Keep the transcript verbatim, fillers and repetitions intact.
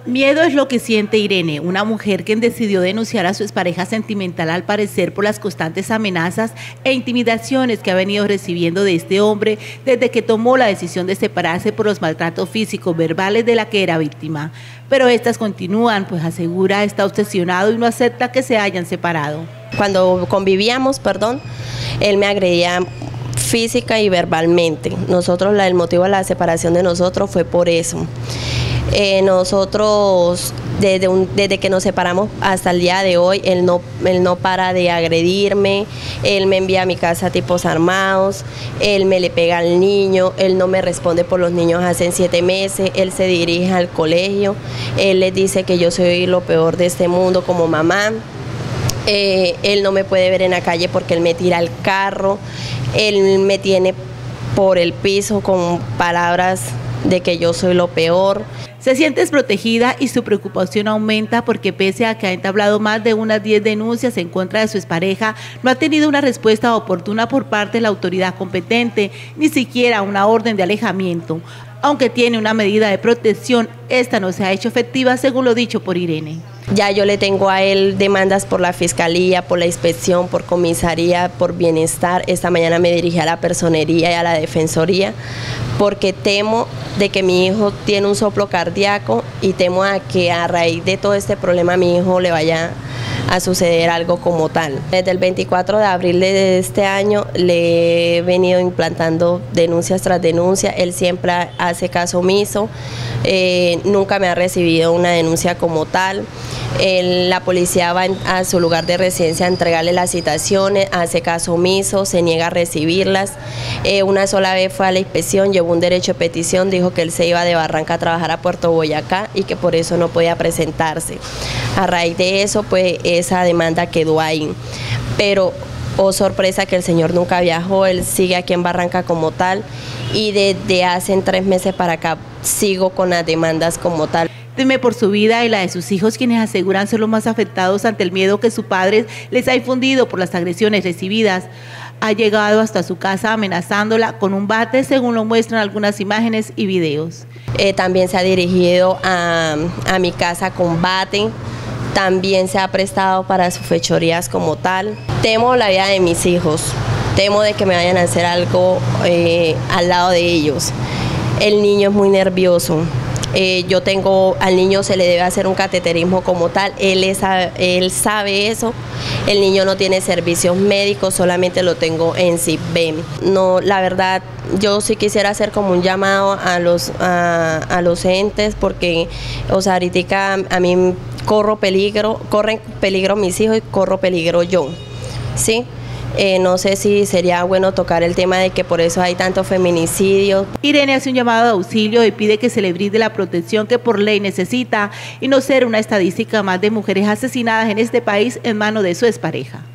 Miedo es lo que siente Irene, una mujer que decidió denunciar a su expareja sentimental al parecer por las constantes amenazas e intimidaciones que ha venido recibiendo de este hombre desde que tomó la decisión de separarse por los maltratos físicos verbales de la que era víctima. Pero estas continúan, pues asegura está obsesionado y no acepta que se hayan separado. Cuando convivíamos, perdón, él me agredía física y verbalmente. Nosotros, la, el motivo de la separación de nosotros fue por eso. Eh, nosotros, desde, un, desde que nos separamos hasta el día de hoy, él no, él no para de agredirme, él me envía a mi casa tipos armados, él me le pega al niño, él no me responde por los niños hace siete meses, él se dirige al colegio, él les dice que yo soy lo peor de este mundo como mamá. Eh, él no me puede ver en la calle porque él me tira el carro, él me tiene por el piso con palabras de que yo soy lo peor. Se siente desprotegida y su preocupación aumenta porque pese a que ha entablado más de unas diez denuncias en contra de su expareja, no ha tenido una respuesta oportuna por parte de la autoridad competente, ni siquiera una orden de alejamiento. Aunque tiene una medida de protección, esta no se ha hecho efectiva según lo dicho por Irene. Ya yo le tengo a él demandas por la fiscalía, por la inspección, por comisaría, por bienestar. Esta mañana me dirigí a la personería y a la defensoría porque temo de que mi hijo tiene un soplo cardíaco y temo a que a raíz de todo este problema a mi hijo le vaya a suceder algo como tal. Desde el veinticuatro de abril de este año le he venido implantando denuncias tras denuncia, él siempre hace caso omiso, eh, nunca me ha recibido una denuncia como tal. El, la policía va en, a su lugar de residencia a entregarle las citaciones, hace caso omiso, se niega a recibirlas. Eh, una sola vez fue a la inspección, llevó un derecho de petición, dijo que él se iba de Barranca a trabajar a Puerto Boyacá y que por eso no podía presentarse. A raíz de eso, pues esa demanda quedó ahí. Pero, oh sorpresa, que el señor nunca viajó, él sigue aquí en Barranca como tal y desde hace tres meses para acá sigo con las demandas como tal. Teme por su vida y la de sus hijos, quienes aseguran ser los más afectados ante el miedo que su padre les ha infundido por las agresiones recibidas. Ha llegado hasta su casa amenazándola con un bate, según lo muestran algunas imágenes y videos. Eh, también se ha dirigido a, a mi casa con bate, también se ha prestado para sus fechorías como tal. Temo la vida de mis hijos, temo de que me vayan a hacer algo eh, al lado de ellos. El niño es muy nervioso. Eh, yo tengo, al niño se le debe hacer un cateterismo como tal, él, es, él sabe eso, el niño no tiene servicios médicos, solamente lo tengo en S I V B. No, la verdad, yo sí quisiera hacer como un llamado a los, a, a los entes, porque, o sea, ahorita a mí corro peligro, corren peligro mis hijos y corro peligro yo, ¿sí? Eh, no sé si sería bueno tocar el tema de que por eso hay tanto feminicidio. Irene hace un llamado de auxilio y pide que se le brinde la protección que por ley necesita y no ser una estadística más de mujeres asesinadas en este país en manos de su expareja.